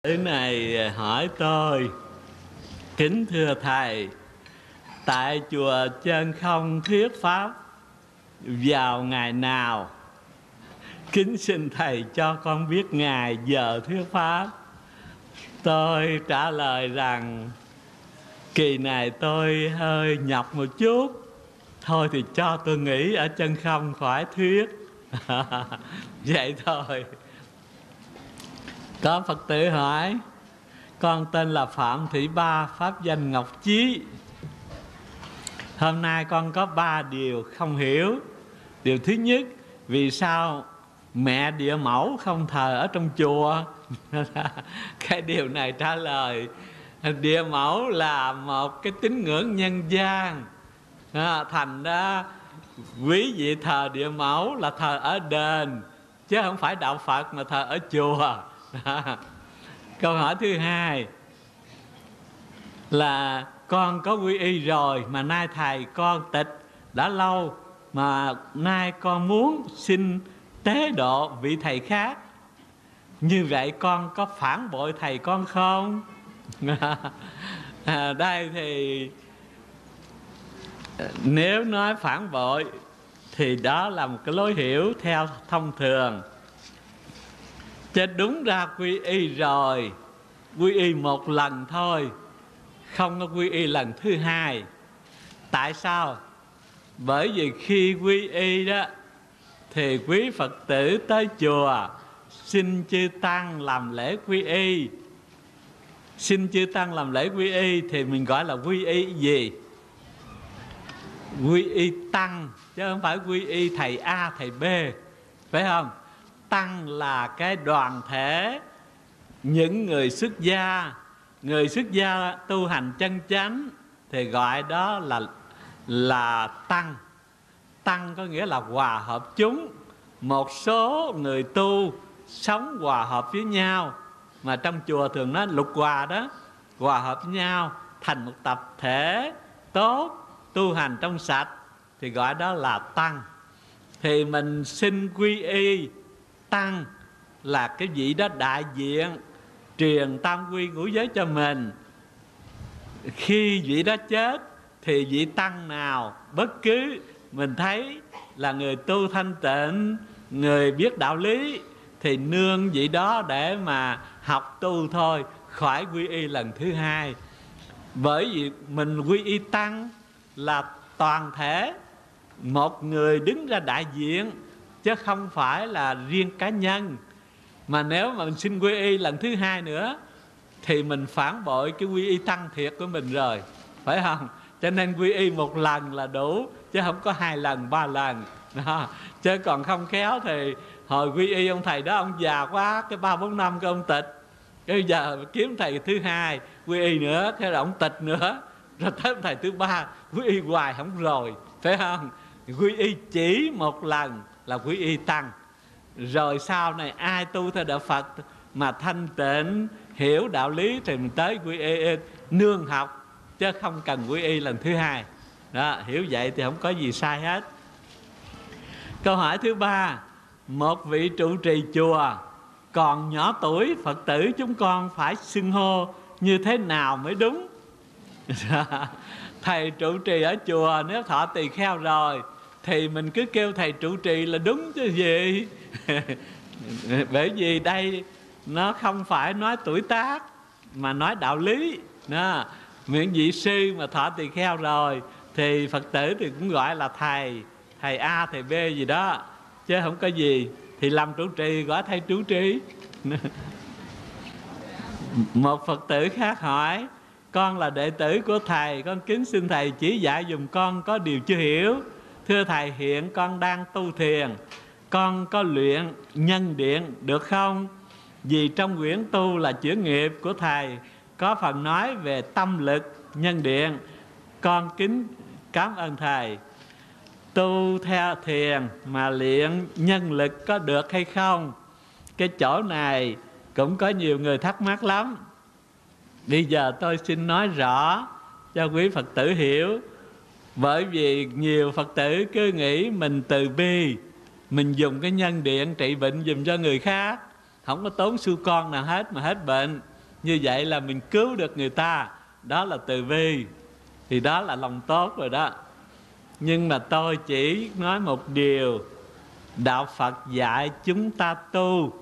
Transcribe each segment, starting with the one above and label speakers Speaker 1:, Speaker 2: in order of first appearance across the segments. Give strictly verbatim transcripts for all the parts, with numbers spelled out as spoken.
Speaker 1: Thứ này hỏi tôi: kính thưa thầy, tại chùa Chân Không thuyết pháp vào ngày nào? Kính xin thầy cho con biết ngày giờ thuyết pháp. Tôi trả lời rằng kỳ này tôi hơi nhọc một chút, thôi thì cho tôi nghỉ ở Chân Không khỏi thuyết. Vậy thôi. Có Phật tử hỏi: con tên là Phạm Thị Ba, pháp danh Ngọc Chí. Hôm nay con có ba điều không hiểu. Điều thứ nhất, vì sao mẹ Địa Mẫu không thờ ở trong chùa? Cái điều này trả lời: Địa Mẫu là một cái tín ngưỡng nhân gian, à, thành ra quý vị thờ Địa Mẫu là thờ ở đền, chứ không phải đạo Phật mà thờ ở chùa. Câu hỏi thứ hai là con có quy y rồi mà nay thầy con tịch đã lâu, mà nay con muốn xin tế độ vị thầy khác, như vậy con có phản bội thầy con không? À, đây thì nếu nói phản bội thì đó là một cái lối hiểu theo thông thường. Chứ đúng ra quy y rồi, quy y một lần thôi, không có quy y lần thứ hai. Tại sao? Bởi vì khi quy y đó thì quý Phật tử tới chùa xin chư Tăng làm lễ quy y. Xin chư Tăng làm lễ quy y thì mình gọi là quy y gì? Quy y Tăng, chứ không phải quy y thầy A, thầy B, phải không? Tăng là cái đoàn thể, những người xuất gia. Người xuất gia tu hành chân chánh thì gọi đó là là tăng. Tăng có nghĩa là hòa hợp chúng. Một số người tu sống hòa hợp với nhau, mà trong chùa thường nói lục hòa đó, hòa hợp với nhau thành một tập thể tốt, tu hành trong sạch, thì gọi đó là tăng. Thì mình xin quy y tăng là cái vị đó đại diện truyền tam quy ngũ giới cho mình. Khi vị đó chết thì vị tăng nào bất cứ mình thấy là người tu thanh tịnh, người biết đạo lý, thì nương vị đó để mà học tu thôi, khỏi quy y lần thứ hai. Bởi vì mình quy y tăng là toàn thể, một người đứng ra đại diện, chứ không phải là riêng cá nhân. Mà nếu mà mình xin quy y lần thứ hai nữa thì mình phản bội cái quy y tăng thiệt của mình rồi, phải không? Cho nên quy y một lần là đủ, chứ không có hai lần, ba lần đó. Chứ còn không khéo thì hồi quy y ông thầy đó ông già quá, cái ba bốn năm cái ông tịch, bây giờ kiếm thầy thứ hai quy y nữa, thế là ông tịch nữa, rồi tới ông thầy thứ ba quy y hoài không rồi, phải không? Quy y chỉ một lần là quy y tăng. Rồi sau này ai tu theo đạo Phật mà thanh tịnh, hiểu đạo lý thì mình tới quy y nương học, chứ không cần quy y lần thứ hai đó. Hiểu vậy thì không có gì sai hết. Câu hỏi thứ ba: một vị trụ trì chùa còn nhỏ tuổi, Phật tử chúng con phải xưng hô như thế nào mới đúng? Thầy trụ trì ở chùa nếu thọ tỳ kheo rồi thì mình cứ kêu thầy trụ trì là đúng chứ gì. Bởi vì đây nó không phải nói tuổi tác mà nói đạo lý đó. Miễn vị sư mà thọ tỳ kheo rồi thì Phật tử thì cũng gọi là thầy, thầy A, thầy B gì đó, chứ không có gì. Thì làm trụ trì gọi thầy trụ trì. Một Phật tử khác hỏi: con là đệ tử của thầy, con kính xin thầy chỉ dạy dùm con có điều chưa hiểu. Thưa thầy, hiện con đang tu thiền, con có luyện nhân điện được không? Vì trong quyển tu là chữa nghiệp của thầy có phần nói về tâm lực nhân điện. Con kính cảm ơn thầy. Tu theo thiền mà luyện nhân lực có được hay không? Cái chỗ này cũng có nhiều người thắc mắc lắm. Bây giờ tôi xin nói rõ cho quý Phật tử hiểu. Bởi vì nhiều Phật tử cứ nghĩ mình từ bi, mình dùng cái nhân điện trị bệnh dùm cho người khác, không có tốn xu con nào hết mà hết bệnh. như vậy là mình cứu được người ta, đó là từ bi, thì đó là lòng tốt rồi đó. Nhưng mà tôi chỉ nói một điều, đạo Phật dạy chúng ta tu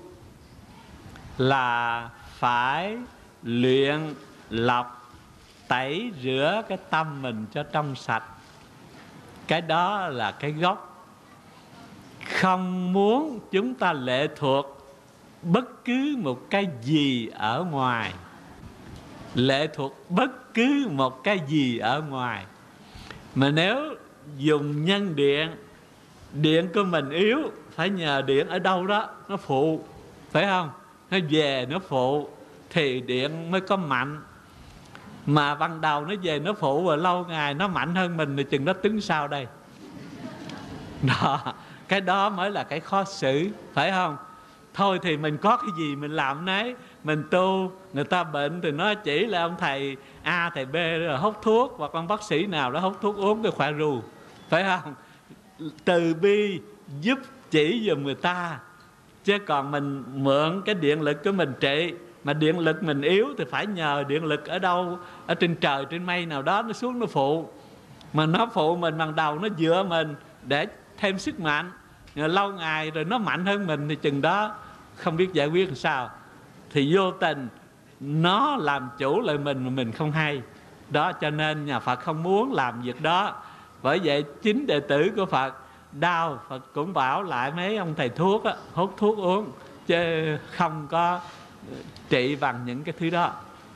Speaker 1: là phải luyện lọc, tẩy rửa cái tâm mình cho trong sạch. Cái đó là cái gốc. Không muốn chúng ta lệ thuộc bất cứ một cái gì ở ngoài, lệ thuộc bất cứ một cái gì ở ngoài. Mà nếu dùng nhân điện, điện của mình yếu, phải nhờ điện ở đâu đó nó phụ, phải không? Nó về nó phụ thì điện mới có mạnh. Mà ban đầu nó về nó phụ và lâu ngày nó mạnh hơn mình thì chừng đó tính sao đây? Đó, cái đó mới là cái khó xử, phải không? Thôi thì mình có cái gì mình làm nấy. Mình tu, người ta bệnh thì nó chỉ là ông thầy A, thầy B rồi hút thuốc, hoặc ông bác sĩ nào đó hút thuốc uống cái khỏe ru, phải không? Từ bi giúp chỉ giùm người ta. Chứ còn mình mượn cái điện lực của mình trị, mà điện lực mình yếu thì phải nhờ điện lực ở đâu, ở trên trời, trên mây nào đó nó xuống nó phụ. Mà nó phụ mình bằng đầu, nó dựa mình để thêm sức mạnh. Rồi lâu ngày rồi nó mạnh hơn mình thì chừng đó không biết giải quyết làm sao. Thì vô tình nó làm chủ lại mình mà mình không hay. Đó, cho nên nhà Phật không muốn làm việc đó. Bởi vậy chính đệ tử của Phật đau, Phật cũng bảo lại mấy ông thầy thuốc á, hút thuốc uống, chứ không có trị bằng những cái thứ đó.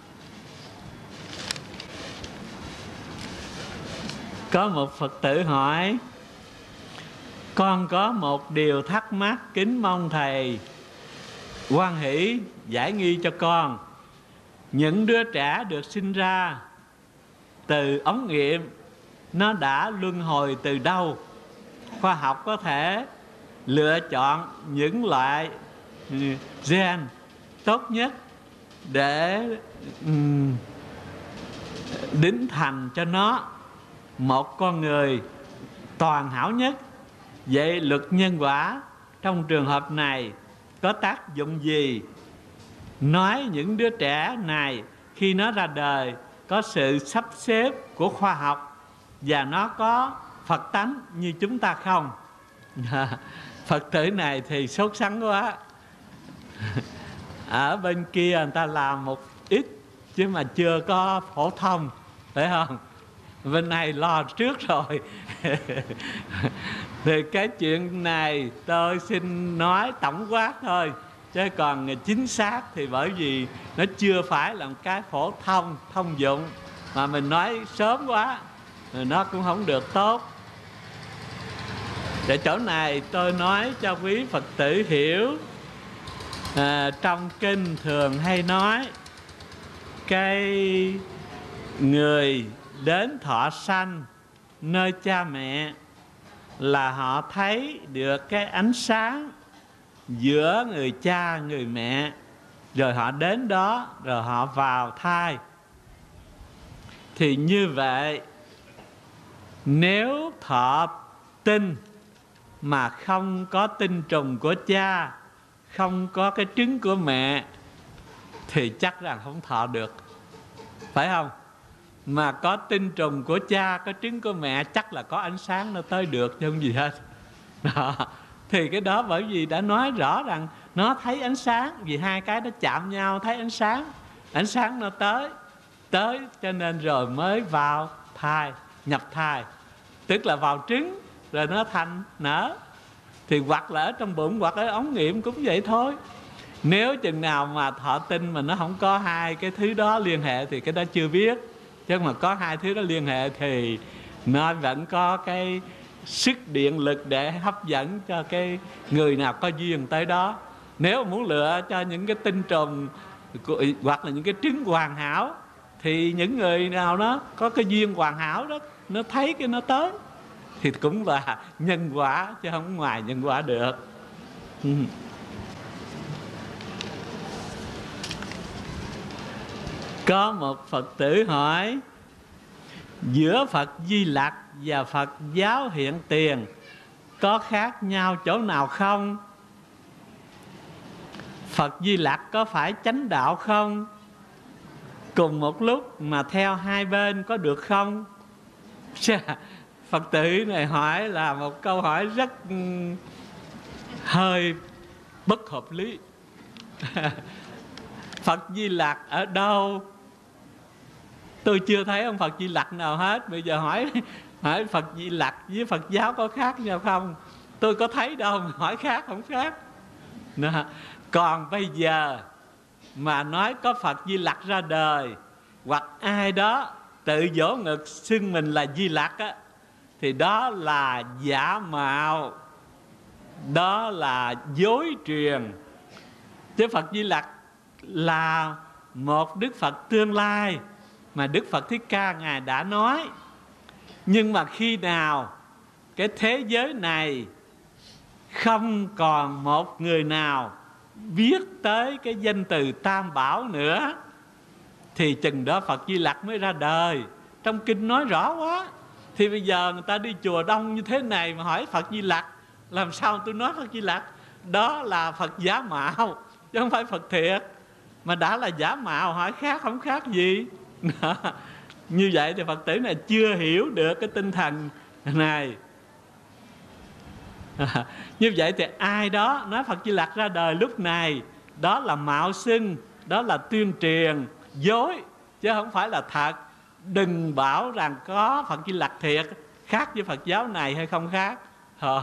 Speaker 1: Có một Phật tử hỏi: con có một điều thắc mắc, kính mong thầy hoan hỷ giải nghi cho con. Những đứa trẻ được sinh ra từ ống nghiệm, nó đã luân hồi từ đâu? Khoa học có thể lựa chọn những loại gen tốt nhất để um, đính thành cho nó một con người toàn hảo nhất. Vậy luật nhân quả trong trường hợp này có tác dụng gì? Nói những đứa trẻ này khi nó ra đời có sự sắp xếp của khoa học và nó có Phật tánh như chúng ta không? Phật tử này thì sốt sắng quá. Ở bên kia người ta làm một ít chứ mà chưa có phổ thông, phải không? Bên này lo trước rồi. Thì cái chuyện này tôi xin nói tổng quát thôi, chứ còn chính xác thì bởi vì nó chưa phải là một cái phổ thông, thông dụng. Mà mình nói sớm quá rồi nó cũng không được tốt. Để chỗ này tôi nói cho quý Phật tử hiểu. à, Trong kinh thường hay nói cái người đến thọ sanh nơi cha mẹ là họ thấy được cái ánh sáng giữa người cha người mẹ, rồi họ đến đó rồi họ vào thai. Thì như vậy nếu thọ tinh mà không có tinh trùng của cha, không có cái trứng của mẹ, thì chắc rằng không thọ được, phải không? Mà có tinh trùng của cha, có trứng của mẹ, chắc là có ánh sáng nó tới được chứ không gì hết. Đó. Thì cái đó bởi vì đã nói rõ rằng nó thấy ánh sáng, vì hai cái nó chạm nhau thấy ánh sáng, ánh sáng nó tới tới cho nên rồi mới vào thai, nhập thai, tức là vào trứng rồi nó thành nở. Thì hoặc là ở trong bụng hoặc ở ống nghiệm cũng vậy thôi. Nếu chừng nào mà thọ tinh mà nó không có hai cái thứ đó liên hệ thì cái đó chưa biết. Chứ mà có hai thứ đó liên hệ thì nó vẫn có cái sức điện lực để hấp dẫn cho cái người nào có duyên tới đó. Nếu muốn lựa cho những cái tinh trùng hoặc là những cái trứng hoàn hảo thì những người nào đó có cái duyên hoàn hảo đó, nó thấy cái nó tới thì cũng là nhân quả chứ không ngoài nhân quả được. Có một Phật tử hỏi: giữa Phật Di Lặc và Phật giáo hiện tiền có khác nhau chỗ nào không? Phật Di Lặc có phải chánh đạo không? cùng một lúc mà theo hai bên có được không? Phật tử này hỏi là một câu hỏi rất hơi bất hợp lý. Phật Di Lặc ở đâu? Tôi chưa thấy ông Phật Di Lặc nào hết. Bây giờ hỏi hỏi Phật Di Lặc với Phật giáo có khác nhau không? Tôi có thấy đâu mà hỏi khác không khác. Đó. Còn bây giờ mà nói có Phật Di Lặc ra đời, hoặc ai đó tự vỗ ngực xưng mình là Di Lặc á, thì đó là giả mạo, đó là dối truyền. Chứ Phật Di Lặc là một Đức Phật tương lai mà Đức Phật Thích Ca Ngài đã nói. Nhưng mà khi nào cái thế giới này không còn một người nào biết tới cái danh từ Tam Bảo nữa, thì chừng đó Phật Di Lặc mới ra đời. Trong kinh nói rõ quá. Thì bây giờ người ta đi chùa đông như thế này mà hỏi Phật Di Lặc, làm sao tôi nói Phật Di Lặc? Đó là Phật giả mạo, chứ không phải Phật thiệt. Mà đã là giả mạo, hỏi khác không khác gì. Như vậy thì Phật tử này chưa hiểu được cái tinh thần này. À, như vậy thì ai đó nói Phật Di Lặc ra đời lúc này, đó là mạo xưng, đó là tuyên truyền dối, chứ không phải là thật. Đừng bảo rằng có Phật Di Lặc thiệt khác với Phật giáo này hay không khác. Thôi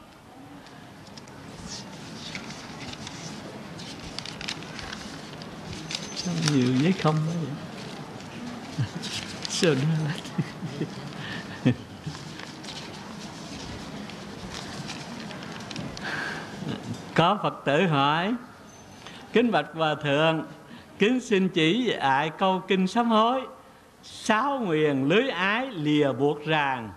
Speaker 1: sao nhiều với không đó vậy? Sao nó là có Phật tử hỏi: kính bạch Hòa Thượng, kính xin chỉ dạy câu kinh sám hối: sáu nguyền lưới ái lìa buộc ràng,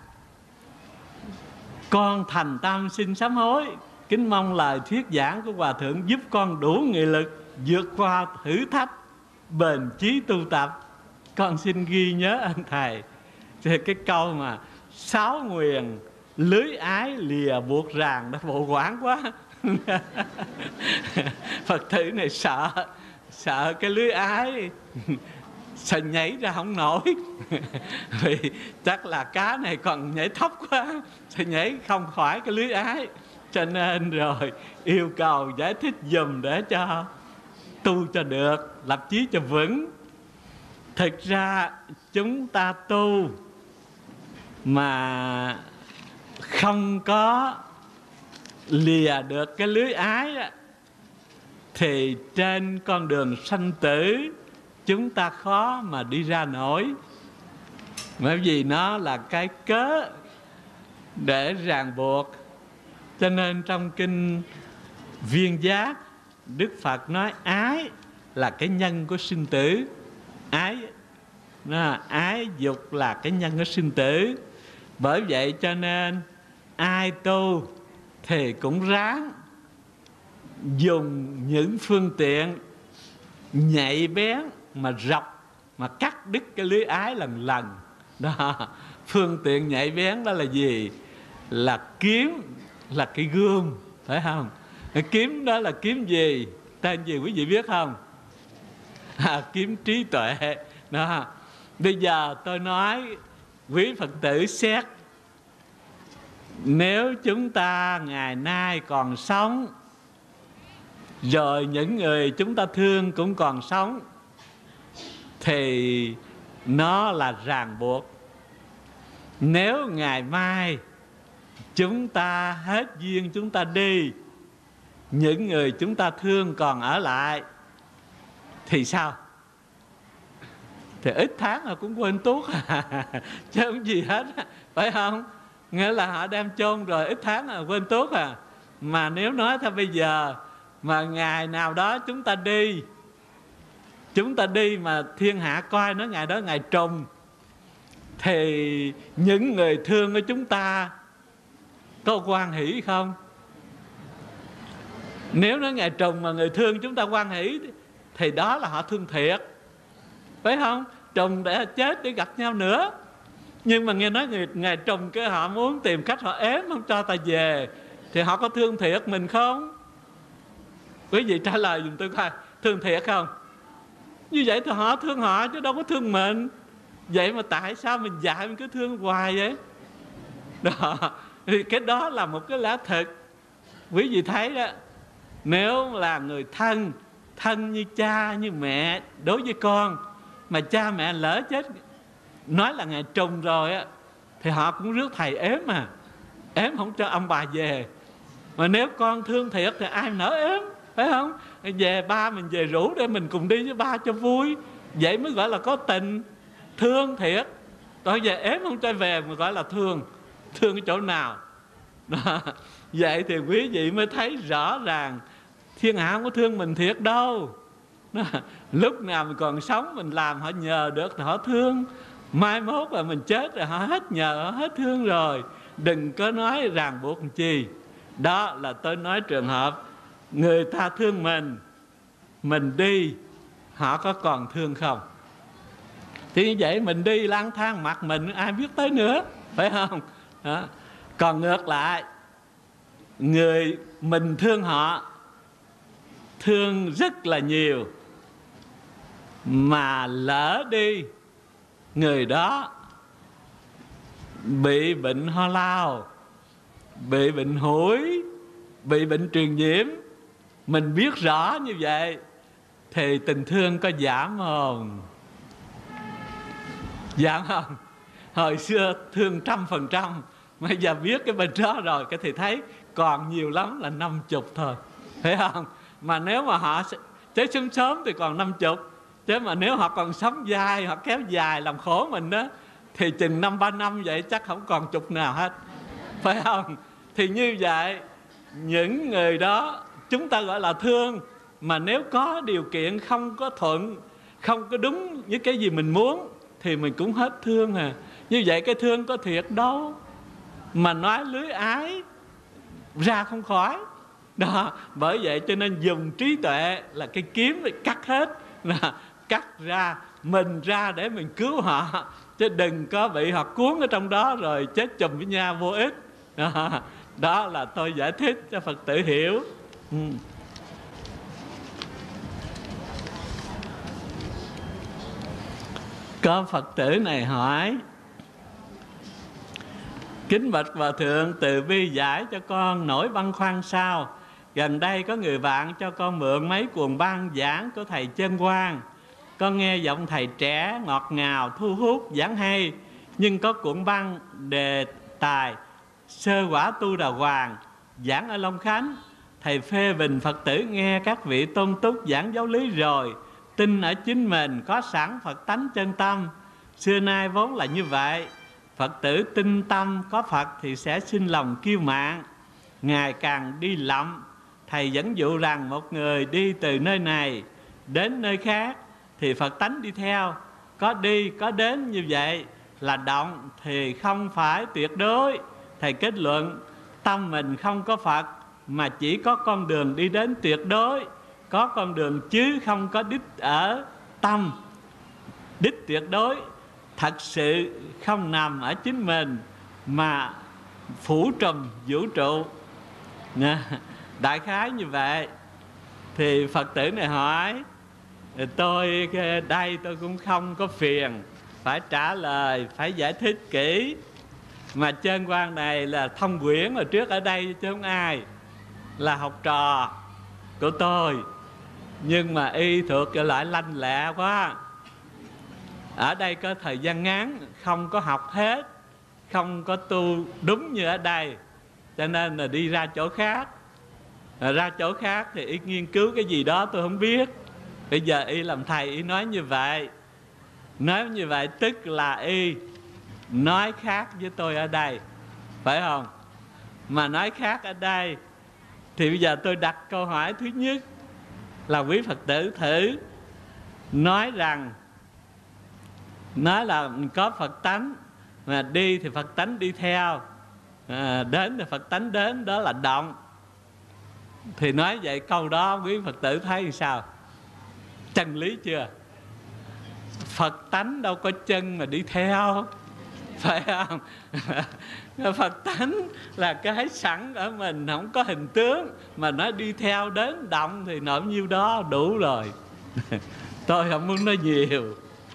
Speaker 1: con thành tâm xin sám hối. Kính mong lời thuyết giảng của Hòa Thượng giúp con đủ nghị lực vượt qua thử thách, bền chí tu tập. Con xin ghi nhớ ơn Thầy. Thì cái câu mà sáu nguyền lưới ái lìa buộc ràng đó bộ quán quá. Phật tử này sợ sợ cái lưới ái, sợ nhảy ra không nổi. Vì chắc là cá này còn nhảy thấp quá, sẽ nhảy không khỏi cái lưới ái. Cho nên rồi yêu cầu giải thích dùm để cho tu cho được, lập chí cho vững. Thực ra chúng ta tu mà không có lìa được cái lưới ái đó, thì trên con đường sanh tử chúng ta khó mà đi ra nổi. Bởi vì nó là cái cớ để ràng buộc. Cho nên trong kinh Viên Giác, Đức Phật nói ái là cái nhân của sinh tử. Ái nó, ái dục là cái nhân của sinh tử. Bởi vậy cho nên ai tu thì cũng ráng dùng những phương tiện nhạy bén mà rọc, mà cắt đứt cái lưới ái lần lần đó. Phương tiện nhạy bén đó là gì? Là kiếm, là cái gươm, phải không? Cái kiếm đó là kiếm gì? Tên gì quý vị biết không? À, kiếm trí tuệ đó. Bây giờ tôi nói quý Phật tử xét, nếu chúng ta ngày nay còn sống, rồi những người chúng ta thương cũng còn sống, thì nó là ràng buộc. Nếu ngày mai chúng ta hết duyên, chúng ta đi, những người chúng ta thương còn ở lại, thì sao? Thì ít tháng là cũng quên tuốt chứ không gì hết, phải không? Nghĩa là họ đem chôn rồi ít tháng là quên tuốt à. Mà nếu nói theo bây giờ, mà ngày nào đó chúng ta đi, chúng ta đi mà thiên hạ coi nó ngày đó ngày trùng, thì những người thương của chúng ta có hoan hỷ không? Nếu nó ngày trùng mà người thương chúng ta hoan hỷ, thì đó là họ thương thiệt, phải không? Trùng để chết để gặp nhau nữa. Nhưng mà nghe nói người ngày trùng cái họ muốn tìm cách họ ém không cho ta về, thì họ có thương thiệt mình không? Quý vị trả lời dùm tôi coi, thương thiệt không? Như vậy thì họ thương họ chứ đâu có thương mình. Vậy mà tại sao mình dạy mình cứ thương hoài vậy? Đó, thì cái đó là một cái lẽ thực. Quý vị thấy đó, nếu là người thân, thân như cha như mẹ đối với con, mà cha mẹ lỡ chết, nói là ngày trùng rồi á, thì họ cũng rước thầy ếm mà, ếm không cho ông bà về. Mà nếu con thương thiệt thì ai nỡ ếm, phải không? Về ba mình về rủ để mình cùng đi với ba cho vui, vậy mới gọi là có tình, thương thiệt. Còn về ếm không cho về mà gọi là thương. Thương cái chỗ nào đó. Vậy thì quý vị mới thấy rõ ràng thiên hạ không có thương mình thiệt đâu đó. Lúc nào mình còn sống mình làm họ nhờ được thì họ thương, mai mốt là mình chết rồi họ hết nhờ, họ hết thương rồi. Đừng có nói ràng buộc làm chi. Đó là tôi nói trường hợp người ta thương mình, mình đi họ có còn thương không? Thì như vậy mình đi lang thang mặt mình ai biết tới nữa, phải không? Đó. Còn ngược lại, người mình thương họ, thương rất là nhiều, mà lỡ đi người đó bị bệnh ho lao, bị bệnh hủi, bị bệnh truyền nhiễm, mình biết rõ như vậy thì tình thương có giảm không? Giảm không? Hồi xưa thương trăm phần trăm, bây giờ biết cái bệnh đó rồi, cái thì thấy còn nhiều lắm là năm chục thôi, thấy không? Mà nếu mà họ chết sớm sớm thì còn năm chục, chứ mà nếu họ còn sống dài, họ kéo dài làm khổ mình đó, thì chừng năm ba năm vậy chắc không còn chục nào hết, phải không? Thì như vậy những người đó chúng ta gọi là thương, mà nếu có điều kiện không có thuận, không có đúng với cái gì mình muốn thì mình cũng hết thương à. Như vậy cái thương có thiệt đâu mà nói lưới ái ra không khỏi đó. Bởi vậy cho nên dùng trí tuệ là cái kiếm để cắt hết, là cắt ra mình ra để mình cứu họ, chứ đừng có bị họ cuốn ở trong đó rồi chết chùm với nhau vô ích đó. Đó là tôi giải thích cho Phật tử hiểu. ừ. Có Phật tử này hỏi: kính bạch Hòa Thượng, từ bi giải cho con nổi băn khoăn sao. Gần đây có người bạn cho con mượn mấy cuồng băng giảng của thầy Chân Quang. Con nghe giọng thầy trẻ ngọt ngào thu hút giảng hay, nhưng có cuộn băng đề tài Sơ Quả Tu Đà Hoàng giảng ở Long Khánh. Thầy phê bình Phật tử nghe các vị tôn túc giảng giáo lý rồi, tin ở chính mình có sẵn Phật tánh chân tâm. Xưa nay vốn là như vậy, Phật tử tinh tâm có Phật thì sẽ sinh lòng kiêu mạn, ngày càng đi lậm. Thầy dẫn dụ rằng một người đi từ nơi này đến nơi khác thì Phật tánh đi theo, có đi có đến như vậy là động thì không phải tuyệt đối. Thầy kết luận tâm mình không có Phật mà chỉ có con đường đi đến tuyệt đối, có con đường chứ không có đích ở tâm. Đích tuyệt đối thật sự không nằm ở chính mình mà phủ trùm vũ trụ. Đại khái như vậy. Thì Phật tử này hỏi: tôi đây tôi cũng không có phiền phải trả lời, phải giải thích kỹ. Mà Chân Quang này là thông quyển ở trước ở đây chứ không ai, là học trò của tôi, nhưng mà y thuộc cái loại lanh lẹ quá. Ở đây có thời gian ngắn, không có học hết, không có tu đúng như ở đây, cho nên là đi ra chỗ khác. Ra chỗ khác thì y nghiên cứu cái gì đó tôi không biết. Bây giờ y làm thầy y nói như vậy. Nói như vậy tức là y nói khác với tôi ở đây, phải không? Mà nói khác ở đây thì bây giờ tôi đặt câu hỏi thứ nhất là quý Phật tử thử nói rằng, nói là có Phật tánh, mà đi thì Phật tánh đi theo, à, đến thì Phật tánh đến, đó là động. Thì nói vậy câu đó quý Phật tử thấy như sao? Chân lý chưa? Phật tánh đâu có chân mà đi theo, phải không? Phật tánh là cái sẵn ở mình, không có hình tướng, mà nó đi theo đến động thì nổi nhiêu đó đủ rồi. Tôi không muốn nói nhiều.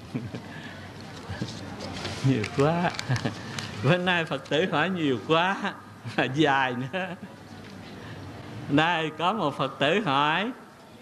Speaker 1: Nhiều quá. Bữa nay Phật tử hỏi nhiều quá, mà dài nữa. Đây có một Phật tử hỏi: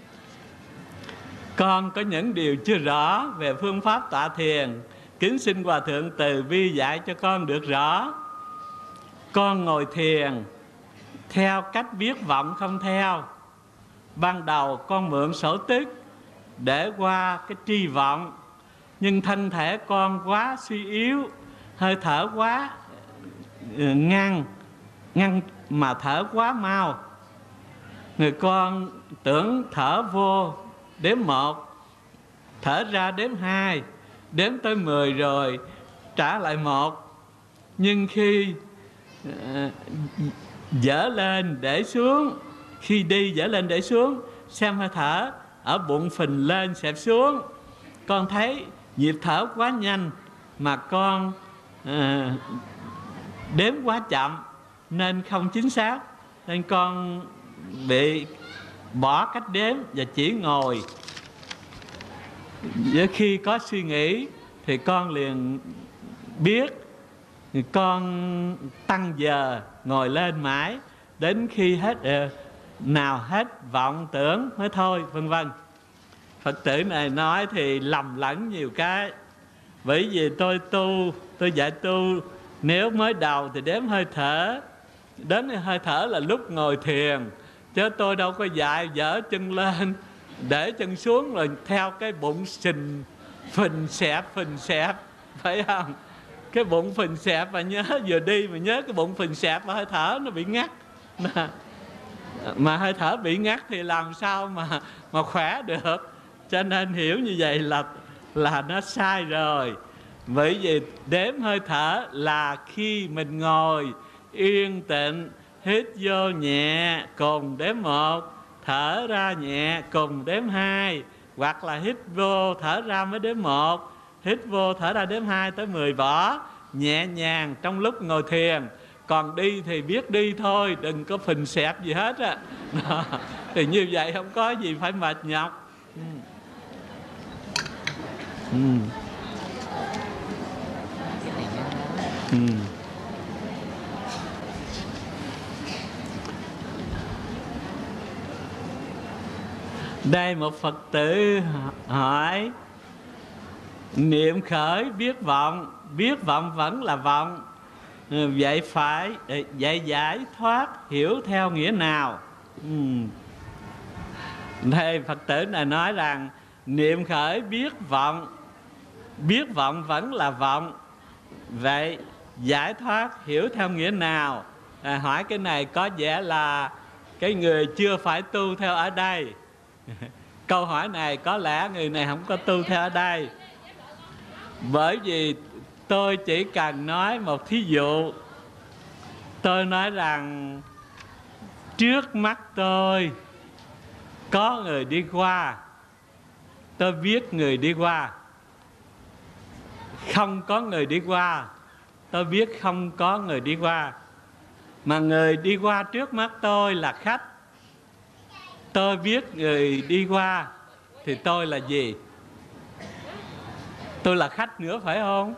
Speaker 1: con có những điều chưa rõ về phương pháp tọa thiền, kính xin Hòa Thượng từ bi dạy cho con được rõ. Con ngồi thiền theo cách biết vọng không theo. Ban đầu con mượn sổ tức để qua cái tri vọng, nhưng thân thể con quá suy yếu, hơi thở quá ngăn ngăn mà thở quá mau. Người con tưởng thở vô đếm một, thở ra đếm hai, đếm tới mười rồi trả lại một. Nhưng khi uh, dở lên để xuống, khi đi dở lên để xuống, xem hơi thở ở bụng phình lên xẹp xuống. Con thấy nhịp thở quá nhanh mà con uh, đếm quá chậm nên không chính xác, nên con bị bỏ cách đếm và chỉ ngồi. Với khi có suy nghĩ thì con liền biết, con tăng giờ ngồi lên mãi đến khi hết uh, nào hết vọng tưởng mới thôi, vân vân. Phật tử này nói thì lầm lẫn nhiều cái. Bởi vì tôi tu, tôi dạy tu, nếu mới đầu thì đếm hơi thở, đến hơi thở là lúc ngồi thiền, chứ tôi đâu có dạy dở chân lên để chân xuống rồi theo cái bụng sình phình xẹp phình xẹp, phải không? Cái bụng phình xẹp và nhớ vừa đi mà nhớ cái bụng phình xẹp và hơi thở nó bị ngắt. Mà, mà hơi thở bị ngắt thì làm sao mà mà khỏe được. Cho nên hiểu như vậy là là nó sai rồi. Bởi vì đếm hơi thở là khi mình ngồi yên tĩnh, hít vô nhẹ cùng đếm một, thở ra nhẹ cùng đếm hai, hoặc là hít vô thở ra mới đếm một, hít vô thở ra đếm hai tới mười bỏ, nhẹ nhàng trong lúc ngồi thiền. Còn đi thì biết đi thôi, đừng có phình xẹp gì hết á. Thì như vậy không có gì phải mệt nhọc. Ừ. Ừ. Ừ. Đây một Phật tử hỏi: niệm khởi biết vọng, biết vọng vẫn là vọng, vậy phải vậy giải thoát hiểu theo nghĩa nào? Ừ. Đây Phật tử này nói rằng niệm khởi biết vọng, biết vọng vẫn là vọng, vậy giải thoát hiểu theo nghĩa nào? À, hỏi cái này có vẻ là cái người chưa phải tu theo ở đây. Câu hỏi này có lẽ người này không có tu theo ở đây. Bởi vì tôi chỉ cần nói một thí dụ. Tôi nói rằng trước mắt tôi có người đi qua, tôi biết người đi qua. Không có người đi qua, tôi biết không có người đi qua. Mà người đi qua trước mắt tôi là khách. Tôi biết người đi qua thì tôi là gì? Tôi là khách nữa phải không?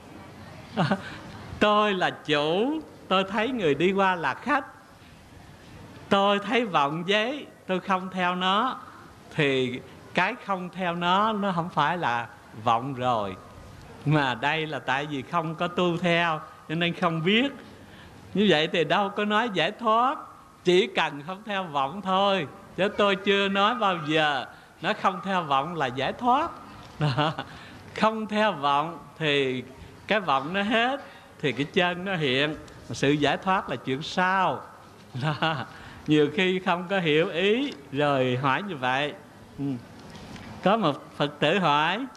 Speaker 1: Tôi là chủ, tôi thấy người đi qua là khách. Tôi thấy vọng giấy, tôi không theo nó, thì cái không theo nó, nó không phải là vọng rồi. Mà đây là tại vì không có tu theo, cho nên không biết. Như vậy thì đâu có nói giải thoát. Chỉ cần không theo vọng thôi. Chứ tôi chưa nói bao giờ nó không theo vọng là giải thoát. Không theo vọng thì cái vọng nó hết, thì cái chân nó hiện. Sự giải thoát là chuyện sau. Nhiều khi không có hiểu ý rồi hỏi như vậy. Ừ. Có một Phật tử hỏi: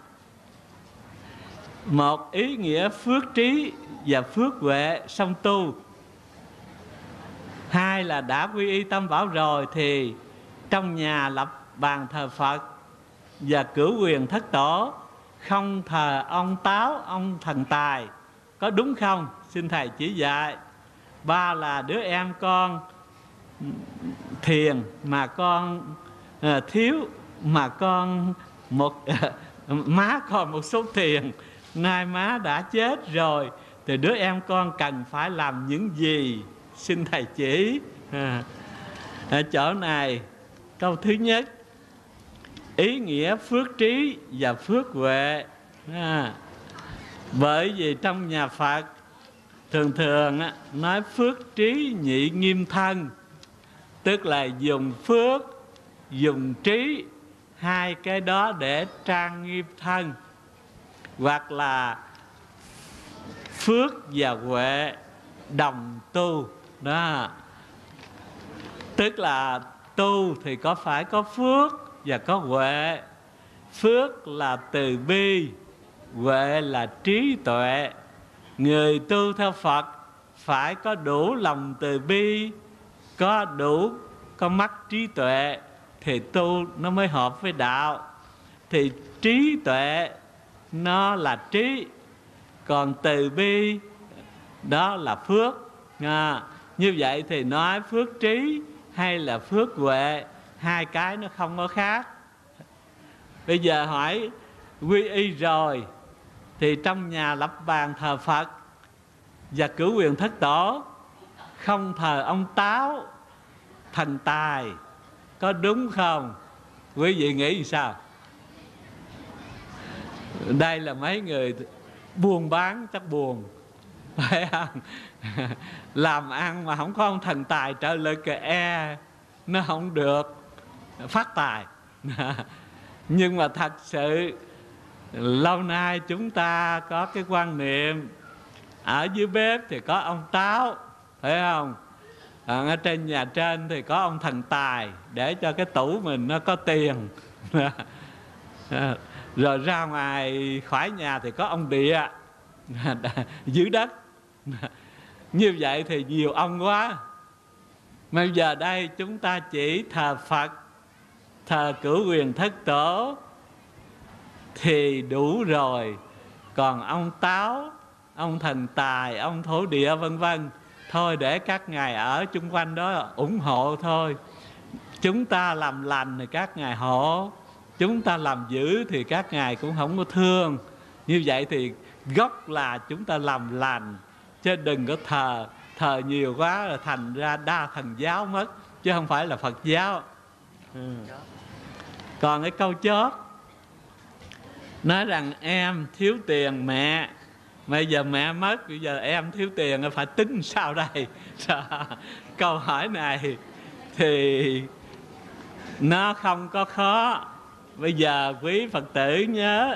Speaker 1: một ý nghĩa phước trí và phước huệ song tu. Hai là đã quy y Tam Bảo rồi thì trong nhà lập bàn thờ Phật và cửu quyền thất tổ, không thờ ông Táo, ông thần tài, có đúng không? Xin Thầy chỉ dạy. Ba là đứa em con thiền mà con à, thiếu, mà con một má còn một số tiền, nay má đã chết rồi thì đứa em con cần phải làm những gì? Xin thầy chỉ. À, ở chỗ này câu thứ nhất, ý nghĩa phước trí và phước huệ. À, bởi vì trong nhà Phật thường thường á, nói phước trí nhị nghiêm thân, tức là dùng phước, dùng trí, hai cái đó để trang nghiêm thân, hoặc là phước và huệ đồng tu đó. Tức là tu thì có phải có phước và có huệ. Phước là từ bi, huệ là trí tuệ. Người tu theo Phật phải có đủ lòng từ bi, có đủ có mắt trí tuệ thì tu nó mới hợp với đạo. Thì trí tuệ nó là trí, còn từ bi đó là phước. À, như vậy thì nói phước trí hay là phước huệ, hai cái nó không có khác. Bây giờ hỏi quy y rồi thì trong nhà lập bàn thờ Phật và cửu quyền thất tổ, không thờ ông Táo thần tài, có đúng không? Quý vị nghĩ sao? Đây là mấy người buôn bán chắc buồn, phải không? Làm ăn mà không có ông thần tài trợ lực kìa, e nó không được phát tài. Nhưng mà thật sự lâu nay chúng ta có cái quan niệm ở dưới bếp thì có ông Táo, phải không? Ở trên nhà trên thì có ông thần tài, để cho cái tủ mình nó có tiền. Rồi ra ngoài khỏi nhà thì có ông địa dưới đất. Như vậy thì nhiều ông quá. Bây giờ đây chúng ta chỉ thờ Phật, thờ cửu quyền thất tổ thì đủ rồi. Còn ông Táo, ông thần tài, ông thổ địa vân vân, thôi để các ngài ở chung quanh đó ủng hộ thôi. Chúng ta làm lành thì các ngài hộ, chúng ta làm dữ thì các ngài cũng không có thương. Như vậy thì gốc là chúng ta làm lành, chứ đừng có thờ. Thờ nhiều quá là thành ra đa thần giáo mất, chứ không phải là Phật giáo. Ừ. Còn cái câu chót nói rằng em thiếu tiền mẹ, bây giờ mẹ mất, bây giờ em thiếu tiền, phải tính sao đây? Câu hỏi này thì nó không có khó. Bây giờ quý Phật tử nhớ,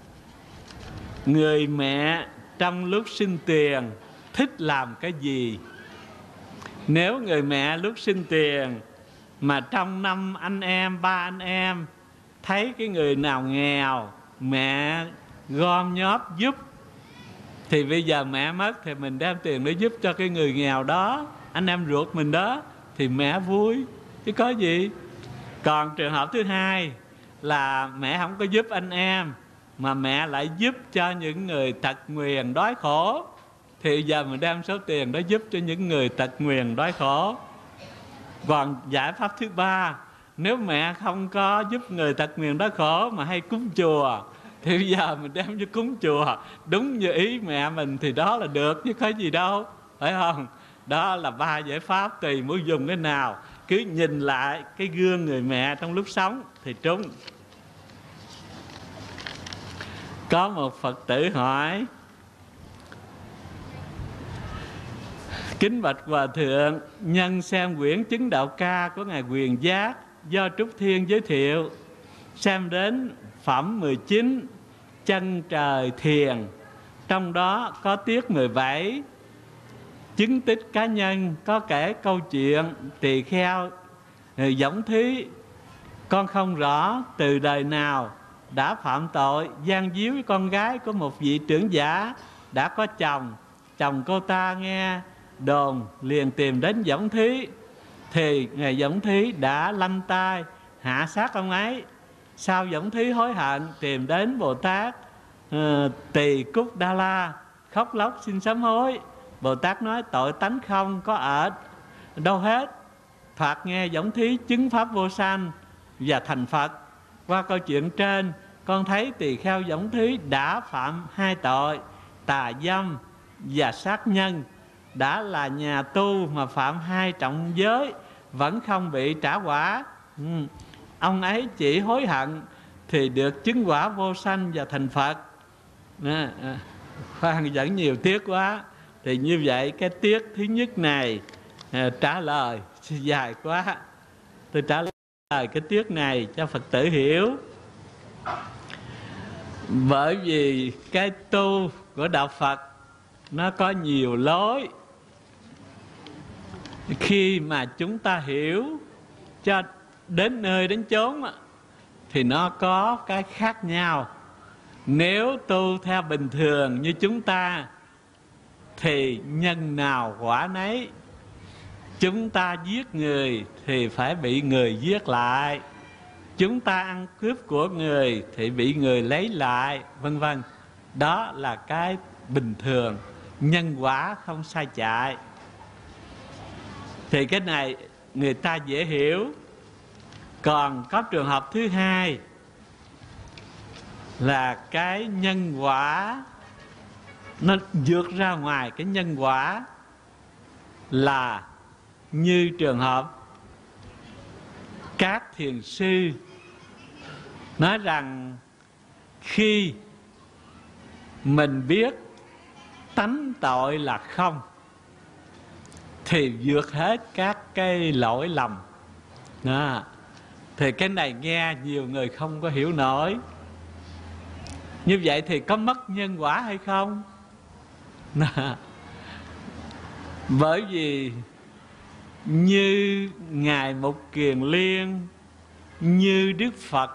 Speaker 1: người mẹ trong lúc sinh tiền thích làm cái gì? Nếu người mẹ lúc sinh tiền mà trong năm anh em, ba anh em, thấy cái người nào nghèo, mẹ gom nhóp giúp, thì bây giờ mẹ mất thì mình đem tiền để giúp cho cái người nghèo đó, anh em ruột mình đó, thì mẹ vui chứ có gì. Còn trường hợp thứ hai là mẹ không có giúp anh em, mà mẹ lại giúp cho những người tật nguyền đói khổ, thì giờ mình đem số tiền đó giúp cho những người tật nguyền đói khổ. Còn giải pháp thứ ba, nếu mẹ không có giúp người tật nguyền đói khổ mà hay cúng chùa, thì bây giờ mình đem cho cúng chùa đúng như ý mẹ mình thì đó là được, chứ có gì đâu, phải không? Đó là ba giải pháp, tùy muốn dùng cái nào. Cứ nhìn lại cái gương người mẹ trong lúc sống thì trúng. Có một Phật tử hỏi: kính bạch Hòa Thượng, nhân xem quyển Chứng Đạo Ca của Ngài Quyền Giác do Trúc Thiên giới thiệu, xem đến phẩm mười chín Chân Trời Thiền, trong đó có tiết mười bảy chứng tích cá nhân, có kể câu chuyện tỳ kheo Võng Thí. Con không rõ từ đời nào đã phạm tội gian díu với con gái của một vị trưởng giả đã có chồng. Chồng cô ta nghe đồn liền tìm đến Võng Thí, thì Ngài Võng Thí đã lanh tay hạ sát ông ấy. Sau Võng Thí hối hận tìm đến Bồ Tát uh, Tỳ Cúc Đa La, khóc lóc xin sám hối. Bồ Tát nói tội tánh không có ở đâu hết. Thoạt nghe Võng Thí chứng pháp vô sanh và thành Phật. Qua câu chuyện trên con thấy tỳ kheo Võng Thí đã phạm hai tội tà dâm và sát nhân, đã là nhà tu mà phạm hai trọng giới vẫn không bị trả quả. ừ. Ông ấy chỉ hối hận thì được chứng quả vô sanh và thành Phật. à, à, Khoan dẫn nhiều tiết quá. Thì như vậy cái tiết thứ nhất này à, trả lời dài quá. Tôi trả lời cái tiết này cho Phật tử hiểu. Bởi vì cái tu của Đạo Phật nó có nhiều lối. Khi mà chúng ta hiểu cho đến nơi đến chốn thì nó có cái khác nhau. Nếu tu theo bình thường như chúng ta thì nhân nào quả nấy. Chúng ta giết người thì phải bị người giết lại. Chúng ta ăn cướp của người thì bị người lấy lại, vân vân. Đó là cái bình thường, nhân quả không sai chạy. Thì cái này người ta dễ hiểu. Còn có trường hợp thứ hai là cái nhân quả nó vượt ra ngoài cái nhân quả, là như trường hợp các thiền sư nói rằng khi mình biết tánh tội là không thì vượt hết các cái lỗi lầm. Đó. Thì cái này nghe nhiều người không có hiểu nổi. Như vậy thì có mất nhân quả hay không? Bởi vì như Ngài Mục Kiền Liên, như Đức Phật,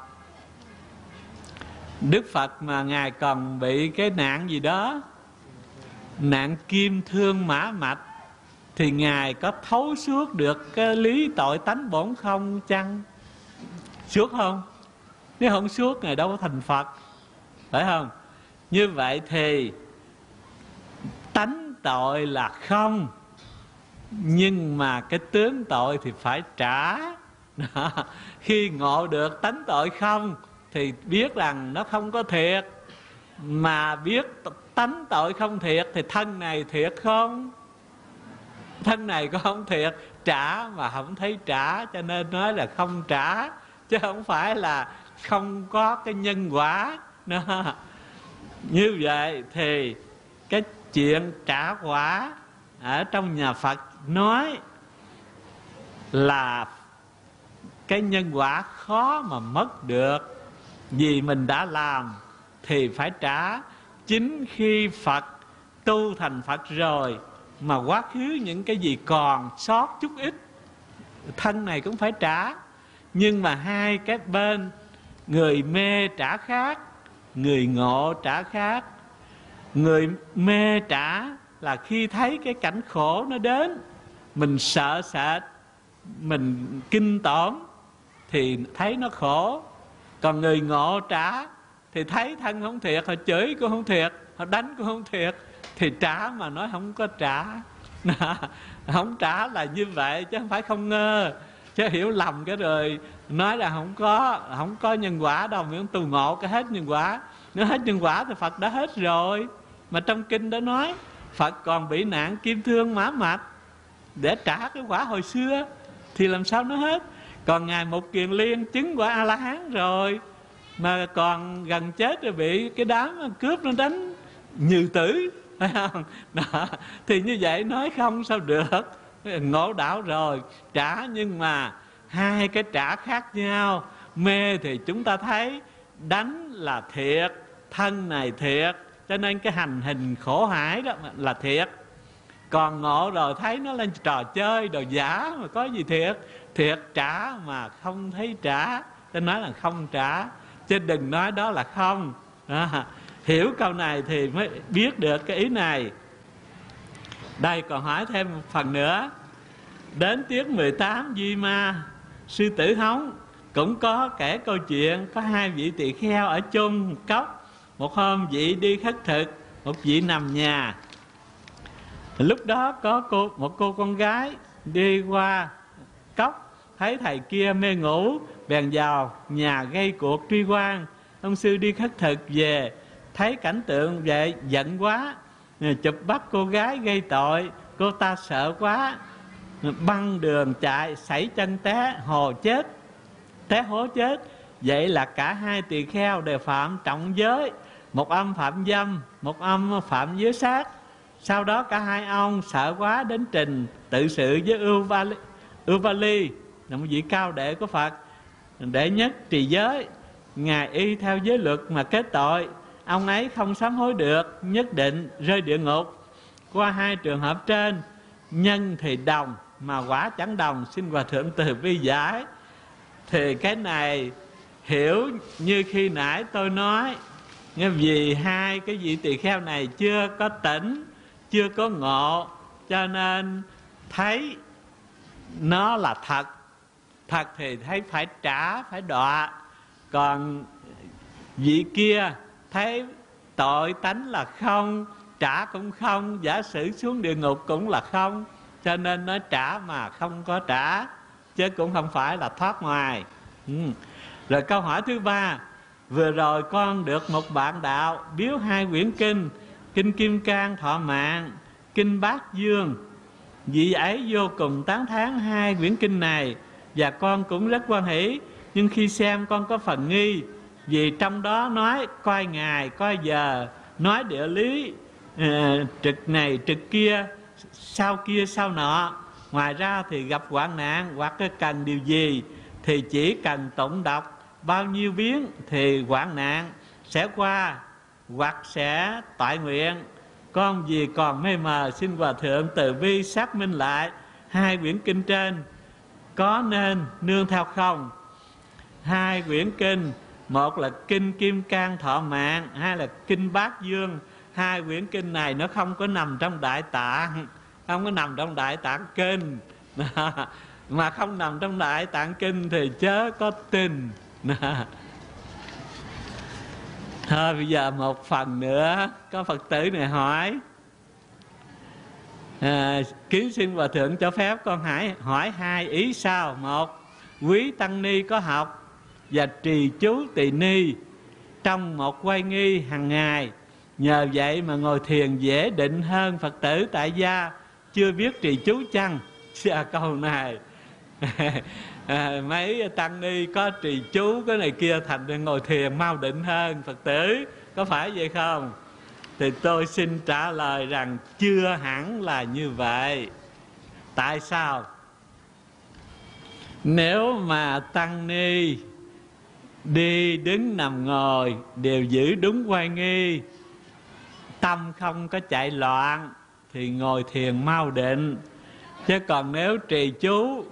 Speaker 1: Đức Phật mà Ngài còn bị cái nạn gì đó, nạn kim thương mã mạch, thì Ngài có thấu suốt được cái lý tội tánh bổn không chăng? Suốt không? Nếu không suốt Ngài đâu có thành Phật, phải không? Như vậy thì tánh tội là không, nhưng mà cái tướng tội thì phải trả. Đó. Khi ngộ được tánh tội không thì biết rằng nó không có thiệt. Mà biết tánh tội không thiệt thì thân này thiệt không? Thân này có không thiệt, trả mà không thấy trả, cho nên nói là không trả, chứ không phải là không có cái nhân quả. Đó. Như vậy thì cái chuyện trả quả ở trong nhà Phật nói là cái nhân quả khó mà mất được. Vì mình đã làm thì phải trả. Chính khi Phật tu thành Phật rồi mà quá khứ những cái gì còn sót chút ít, thân này cũng phải trả. Nhưng mà hai cái bên, người mê trả khác, người ngộ trả khác. Người mê trả là khi thấy cái cảnh khổ nó đến, mình sợ sệt, mình kinh tởm thì thấy nó khổ. Còn người ngộ trả thì thấy thân không thiệt, họ chửi cũng không thiệt, họ đánh cũng không thiệt, thì trả mà nói không có trả. Không trả là như vậy, chứ không phải không ngơ. Chứ hiểu lầm cái rồi nói là không có không có nhân quả đâu, miễn tu ngộ cái hết nhân quả. Nếu hết nhân quả thì Phật đã hết rồi. Mà trong kinh đã nói Phật còn bị nạn kim thương mã mạch để trả cái quả hồi xưa, thì làm sao nó hết. Còn Ngài Mục Kiền Liên chứng quả A-la-hán rồi, mà còn gần chết rồi bị cái đám cướp nó đánh như tử, phải không? Đó. Thì như vậy nói không sao được. Ngộ đạo rồi, trả, nhưng mà hai cái trả khác nhau. Mê thì chúng ta thấy đánh là thiệt, thân này thiệt, cho nên cái hành hình khổ hải đó là thiệt. Còn ngộ rồi thấy nó là trò chơi, đồ giả, mà có gì thiệt. Thiệt trả mà không thấy trả, cho nói là không trả, chứ đừng nói đó là không. Đó. Hiểu câu này thì mới biết được cái ý này. Đây còn hỏi thêm một phần nữa. Đến tiết mười tám Duy Ma, Sư Tử Hống cũng có kể câu chuyện có hai vị tỳ kheo ở chung một cốc. Một hôm vị đi khất thực, một vị nằm nhà. Lúc đó có cô, một cô con gái đi qua cốc, thấy thầy kia mê ngủ, bèn vào nhà gây cuộc truy quan. ông sư đi khất thực về, thấy cảnh tượng vậy giận quá, chụp bắt cô gái gây tội. Cô ta sợ quá, băng đường chạy, sảy chân té hồ chết, té hố chết. Vậy là cả hai tỳ kheo đều phạm trọng giới, một ông phạm dâm, một ông phạm giới sát. Sau đó cả hai ông sợ quá đến trình tự sự với Uvali, Uvali là một vị cao đệ của Phật, đệ nhất trì giới. Ngài y theo giới luật mà kết tội, ông ấy không sám hối được, nhất định rơi địa ngục. Qua hai trường hợp trên, nhân thì đồng mà quả chẳng đồng, xin Hòa Thượng từ bi giải. Thì cái này hiểu như khi nãy tôi nói, vì hai cái vị tỳ kheo này chưa có tỉnh, chưa có ngộ, cho nên thấy nó là thật. Thật thì thấy phải trả, phải đọa. Còn vị kia thấy tội tánh là không, trả cũng không, giả sử xuống địa ngục cũng là không, cho nên nói trả mà không có trả, chứ cũng không phải là thoát ngoài. ừ. Rồi câu hỏi thứ ba, vừa rồi con được một bạn đạo biếu hai quyển kinh, kinh Kim Cang Thọ Mạng, kinh Bát Dương. Vị ấy vô cùng tán thán hai quyển kinh này, và con cũng rất hoan hỷ. Nhưng khi xem con có phần nghi, vì trong đó nói coi ngày, coi giờ, nói địa lý, uh, trực này, trực kia, sau kia, sau nọ. Ngoài ra thì gặp hoạn nạn hoặc cần điều gì thì chỉ cần tụng đọc bao nhiêu biến thì hoạn nạn sẽ qua hoặc sẽ toại nguyện. Con vì còn mê mờ, xin Hòa Thượng từ bi xác minh lại hai quyển kinh trên có nên nương theo không? Hai quyển kinh, một là kinh Kim Cang Thọ Mạng, hai là kinh Bát Dương. Hai quyển kinh này nó không có nằm trong Đại Tạng, không có nằm trong Đại Tạng Kinh. Mà không nằm trong Đại Tạng Kinh thì chớ có tin. Thôi bây giờ một phần nữa, có Phật tử này hỏi, à, kính xin Hòa Thượng cho phép con hỏi, hỏi hai ý sau. Một, quý tăng ni có học và trì chú tỳ ni trong một quay nghi hàng ngày, nhờ vậy mà ngồi thiền dễ định hơn Phật tử tại gia chưa biết trì chú chăng? À, câu này à, mấy tăng ni có trì chú cái này kia thành ngồi thiền mau định hơn Phật tử, có phải vậy không? Thì tôi xin trả lời rằng chưa hẳn là như vậy. Tại sao? Nếu mà tăng ni đi đứng nằm ngồi đều giữ đúng quay nghi, tâm không có chạy loạn thì ngồi thiền mau định. Chứ còn nếu trì chú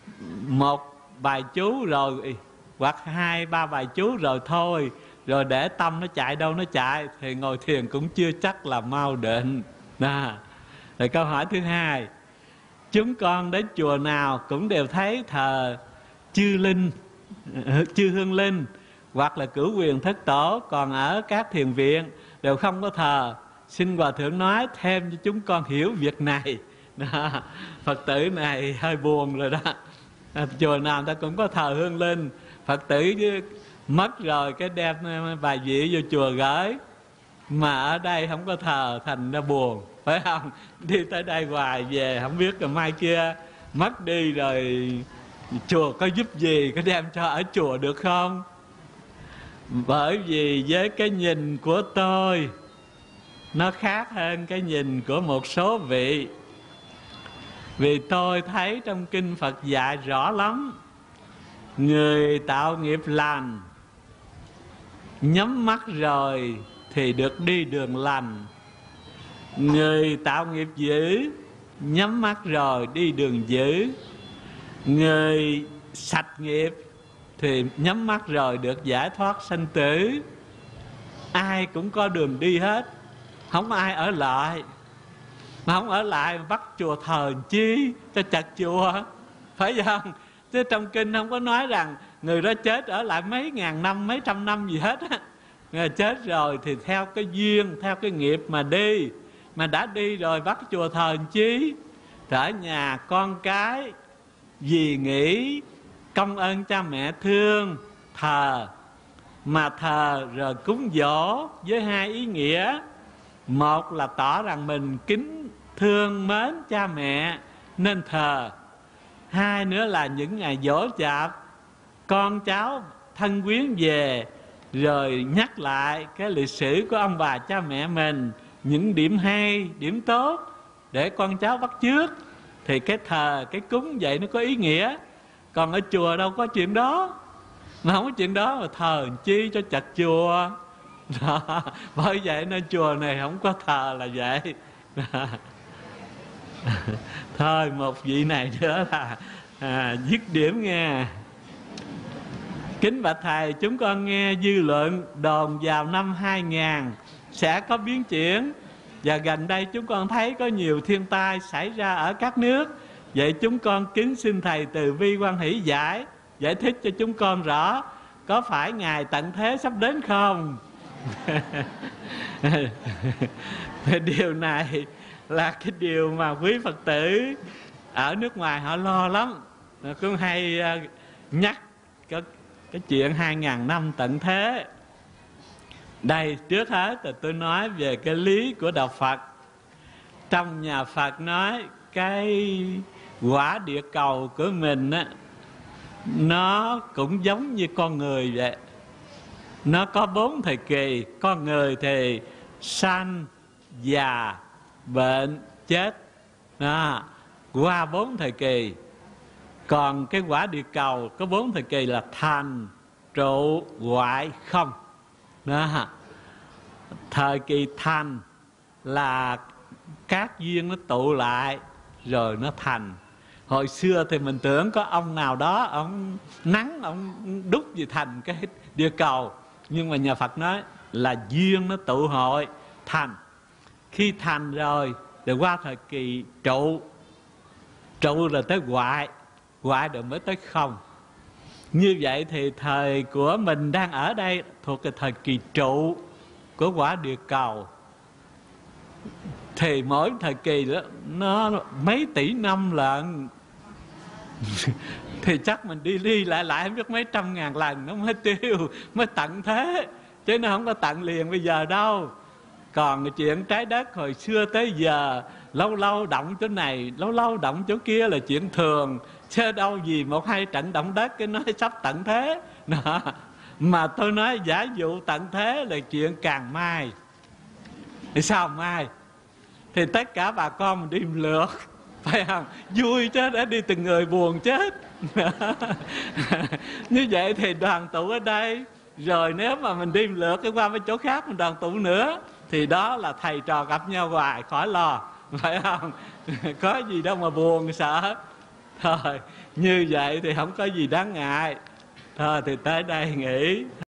Speaker 1: một bài chú rồi hoặc hai ba bài chú rồi thôi, rồi để tâm nó chạy đâu nó chạy, thì ngồi thiền cũng chưa chắc là mau định. Đó. Rồi câu hỏi thứ hai, chúng con đến chùa nào cũng đều thấy thờ chư linh, chư hương linh hoặc là cửu quyền thất tổ, còn ở các thiền viện đều không có thờ. Xin Hòa Thượng nói thêm cho chúng con hiểu việc này. Đó. Phật tử này hơi buồn rồi đó. Chùa nào ta cũng có thờ hương linh, Phật tử mất rồi cái đem bài vị vô chùa gửi, mà ở đây không có thờ thành ra buồn, phải không? Đi tới đây hoài về không biết rồi mai kia mất đi rồi chùa có giúp gì, có đem cho ở chùa được không? Bởi vì với cái nhìn của tôi nó khác hơn cái nhìn của một số vị. Vì tôi thấy trong kinh Phật dạy rõ lắm, người tạo nghiệp lành nhắm mắt rồi thì được đi đường lành, người tạo nghiệp dữ nhắm mắt rồi đi đường dữ, người sạch nghiệp thì nhắm mắt rồi được giải thoát sanh tử. Ai cũng có đường đi hết, không ai ở lại. Mà không ở lại bắt chùa thờ chi cho chặt chùa, phải không? Chứ trong kinh không có nói rằng người đó chết ở lại mấy ngàn năm, mấy trăm năm gì hết á. Người chết rồi thì theo cái duyên, theo cái nghiệp mà đi. Mà đã đi rồi bắt chùa thờ chi? Ở nhà con cái vì nghĩ công ơn cha mẹ thương thờ, mà thờ rồi cúng dỗ với hai ý nghĩa. Một là tỏ rằng mình kính thương mến cha mẹ nên thờ. Hai nữa là những ngày giỗ chạp, con cháu thân quyến về rồi nhắc lại cái lịch sử của ông bà cha mẹ mình, những điểm hay, điểm tốt để con cháu bắt chước, thì cái thờ, cái cúng vậy nó có ý nghĩa. Còn ở chùa đâu có chuyện đó, mà không có chuyện đó mà thờ chi cho chặt chùa đó. Bởi vậy nên chùa này không có thờ là vậy đó. Thôi một vị này nữa là à, dứt điểm nghe. Kính bạch thầy, chúng con nghe dư luận đồn vào năm hai nghìn sẽ có biến chuyển, và gần đây chúng con thấy có nhiều thiên tai xảy ra ở các nước. Vậy chúng con kính xin thầy từ bi quan hỷ giải giải thích cho chúng con rõ, có phải ngày tận thế sắp đến không? Điều này là cái điều mà quý Phật tử ở nước ngoài họ lo lắm. Cũng hay nhắc cái, cái chuyện hai ngàn năm tận thế. Đây, trước hết là tôi nói về cái lý của Đạo Phật. Trong nhà Phật nói cái quả địa cầu của mình á, nó cũng giống như con người vậy. Nó có bốn thời kỳ. Con người thì sanh, già, bệnh, chết đó, qua bốn thời kỳ. Còn cái quả địa cầu có bốn thời kỳ là thành, trụ, hoại, không đó. Thời kỳ thành là các duyên nó tụ lại rồi nó thành. Hồi xưa thì mình tưởng có ông nào đó, ông nắng, ông đúc gì thành cái địa cầu. Nhưng mà nhà Phật nói là duyên nó tụ hội thành. Khi thành rồi thì qua thời kỳ trụ. Trụ là tới hoại, hoại rồi mới tới không. Như vậy thì thời của mình đang ở đây thuộc cái thời kỳ trụ của quả địa cầu. Thì mỗi thời kỳ đó nó mấy tỷ năm lận. Thì chắc mình đi đi lại lại không biết mấy trăm ngàn lần nó mới tiêu, mới tận thế. Chứ nó không có tận liền bây giờ đâu. Còn cái chuyện trái đất hồi xưa tới giờ, lâu lâu động chỗ này, lâu lâu động chỗ kia là chuyện thường. Chứ đâu gì một hai trận động đất cái nói sắp tận thế đó. Mà tôi nói giả dụ tận thế là chuyện càng mai. Thì sao mai? Thì tất cả bà con mình đi lượt, phải không? Vui chứ, để đi từng người buồn chết. Như vậy thì đoàn tụ ở đây. Rồi nếu mà mình đi lượt cái qua mấy chỗ khác mình đoàn tụ nữa, thì đó là thầy trò gặp nhau hoài, khỏi lo, phải không? Có gì đâu mà buồn sợ. Thôi, như vậy thì không có gì đáng ngại. Thôi thì tới đây nghỉ.